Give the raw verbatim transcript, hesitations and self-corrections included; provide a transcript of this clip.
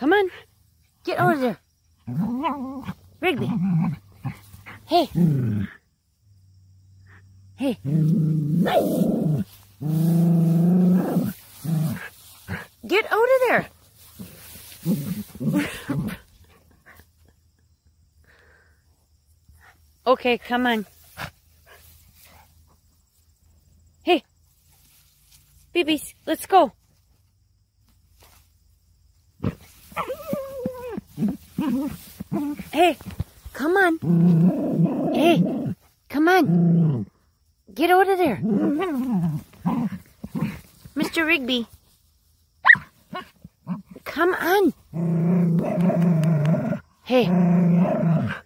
Come on. Get over there. Rigby. Hey. Hey. Get out of there. Okay, come on. Hey. Babies, let's go. Hey, come on. Hey, come on. Get out of there. Mister Rigby. Come on. Hey.